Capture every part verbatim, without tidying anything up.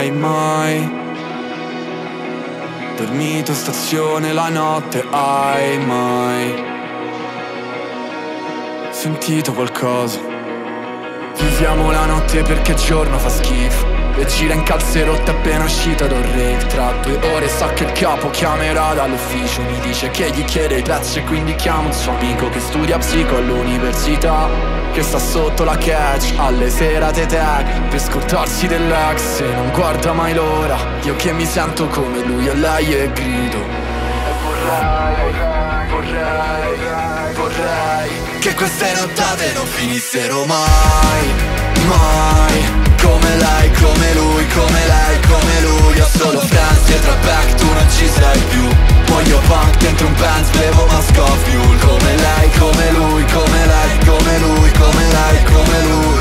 mai, mai dormito in stazione la notte, hai mai sentito qualcosa? Viviamo la notte perché giorno fa schifo e gira in calze rotte appena uscita da un rave. Tra due ore sa che il capo chiamerà dall'ufficio, mi dice che gli chiede i pezzi e quindi chiama un suo amico che studia psico all'università, che sta sotto la catch alle serate tag per scordarsi dell'ex e non guarda mai l'ora. Io che mi sento come lui e lei e grido e vorrei, vorrei, vorrei che queste nottate non finissero mai, mai. Come lei, come lui, come lei, come lui. Ho solo friends dietro a back, tu non ci sei più. Muoio punk dentro un Benz, bevo Moscow Fuel. Come lei, come lui, come lei, come lui, come lei, come lui.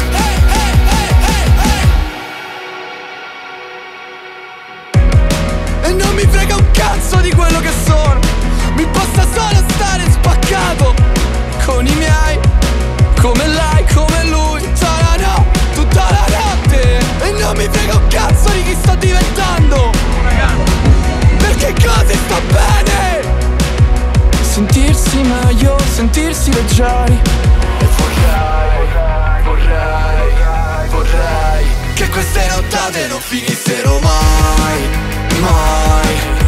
E non mi frega un cazzo di quello che sono, mi basta solo stare spaccato con i miei. Come lei, come lui, tutta la no, tutta la notte. E non mi frega un cazzo di chi sto diventando, perché così sta bene. Sentirsi meglio, sentirsi leggeri. E vorrei, vorrei, vorrei che queste nottate non finissero mai, mai.